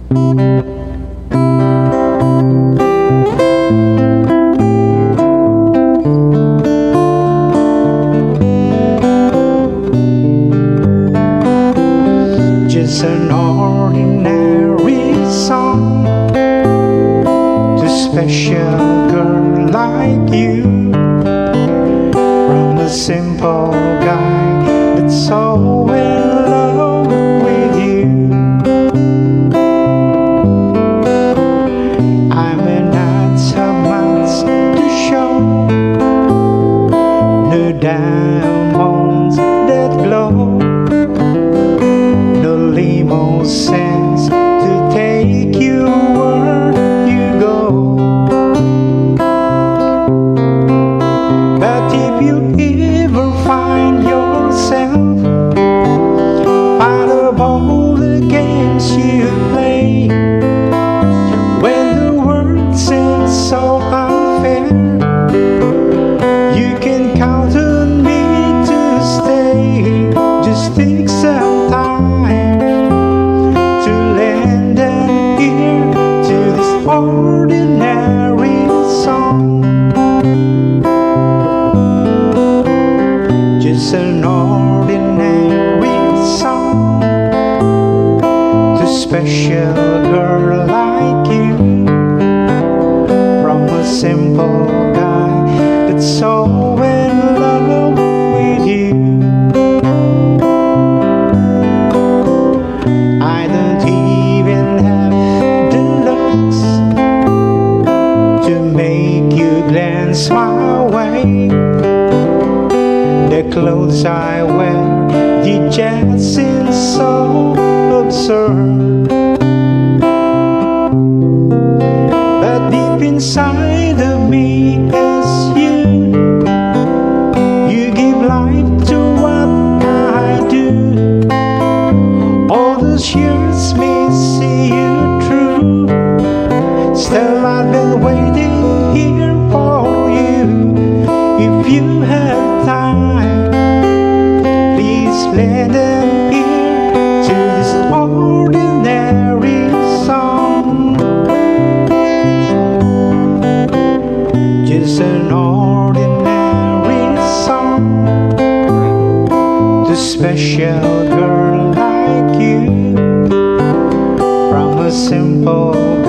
Just an ordinary song to a special girl like you, from a simple guy that's so in love with you. I'm not so much to show, no diamonds that glow, no Li-mosines to take you where you go. But if you ever find yourself out of all the games you play, when the world seems so unfair, you can count on me to stay. Just take some time to lend an ear to this ordinary song. Just an ordinary song to a special girl like you, from a simple guy that's so in love with you. I don't even have the looks to make you glance my way. The clothes I wear, you just seem so absurd. But deep inside of me is you. You give life to what I do. All those years may see you through. Still I've been waiting here for you. If you have time, please lend an ear to this ordinary song. Just an ordinary song to a special girl like you, from a simple